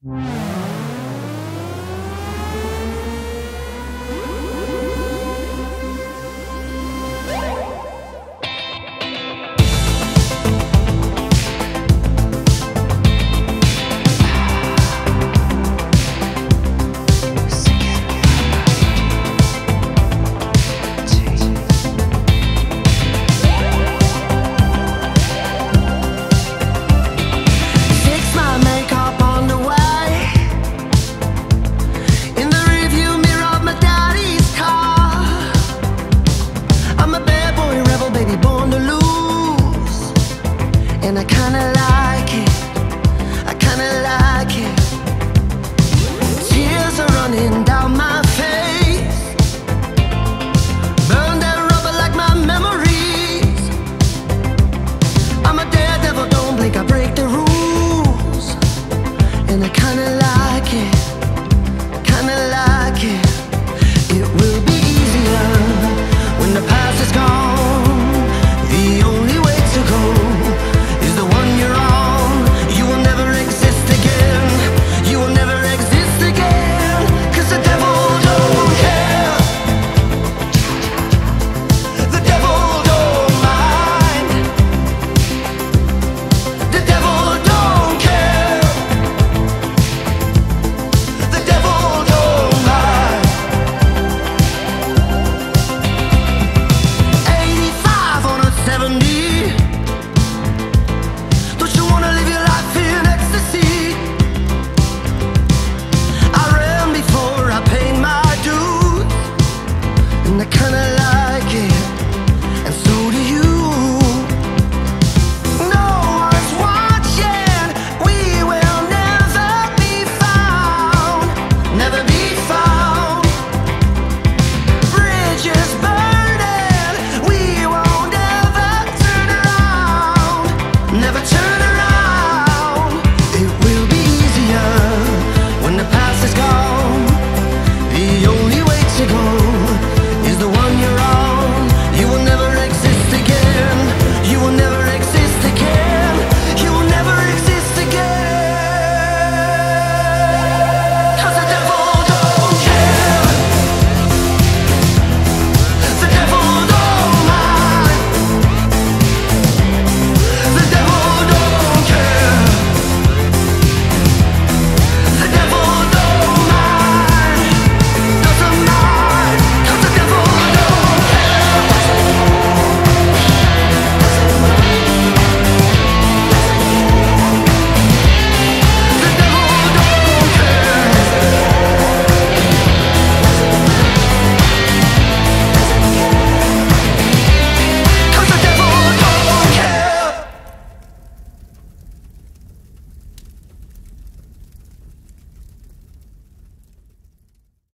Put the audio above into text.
And I kinda like it, I kinda like it. Tears are running down my face, burn that rubber like my memories. I'm a daredevil, don't blink, I break the rules. And I kinda like it, kinda like it.